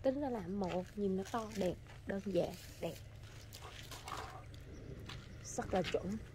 tính ra làm một, nhìn nó to đẹp, đơn giản đẹp, rất là chuẩn.